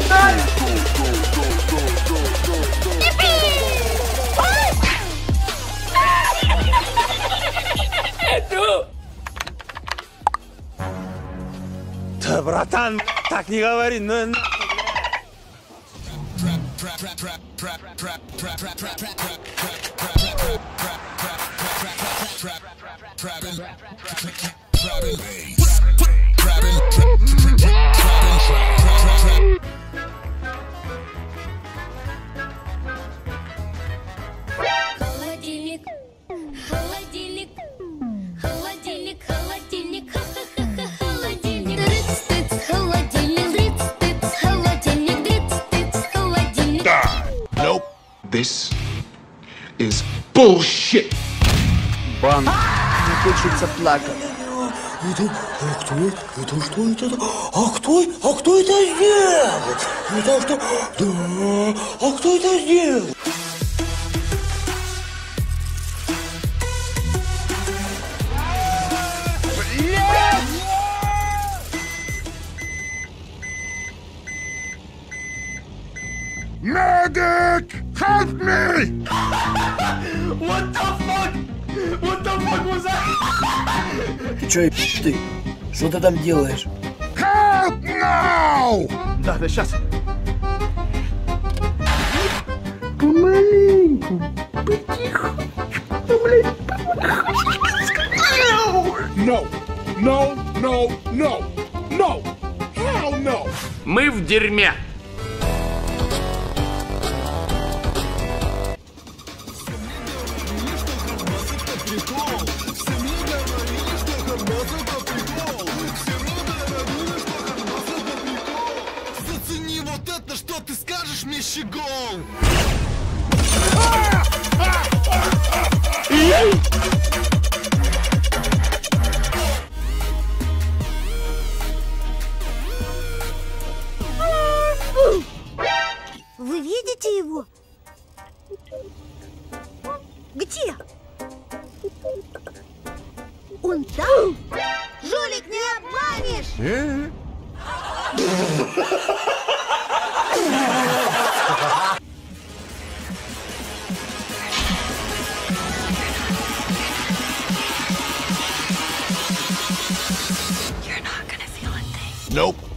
Да, братан, так не говори, ну... Холодильник, холодильник, холодильник, холодильник, ха-ха-ха-ха, холодильник. Дрыц-тыц, холодильник, дрыц-тыц, холодильник, дрыц-тыц, холодильник. Nope. This is bullshit. Бан. Не хочется плакать. Это что это? А кто это сделал? Это что? Да, а кто это сделал? Medic! Help me! What the fuck? What the fuck was that? Ты чё, ты? Что ты там делаешь? Help now! Да, сейчас. Помаленьку, потихонечку, блядь. No! No! No! No! No! Hell no! Мы в дерьме. Зацени вот это, что ты скажешь мне, щегол! Вы видите его? Где? Он там? Жулик, не обманешь! You're not gonna feel a thing. Nope.